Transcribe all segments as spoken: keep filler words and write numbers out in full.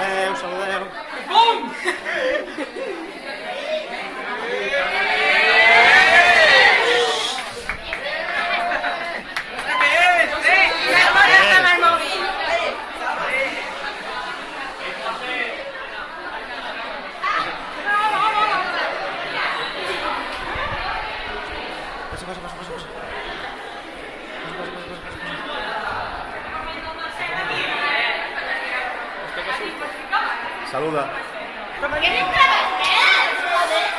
Saludeu, saludeu. Bum! Passa, passa, passa, passa. Saluda. ¿Pero por qué me entrevistas? Joder.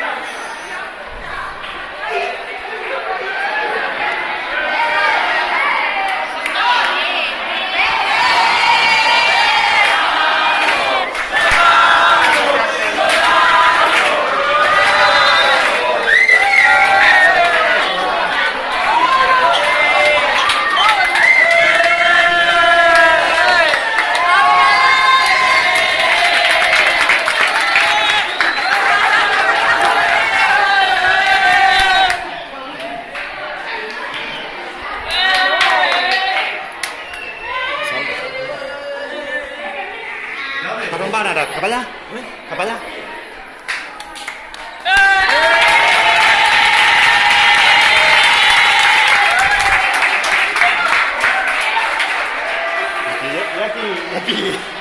Per on van ara? Cap allà? Cap allà? Aquí, i aquí, i aquí.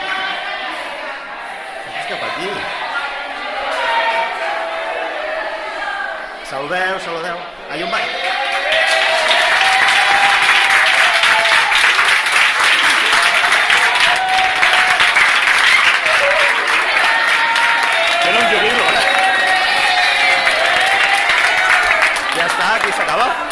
És cap aquí. Saludeu, saludeu. Allà on van? Era un jubilo, eh? Ja està, aquí s'acaba.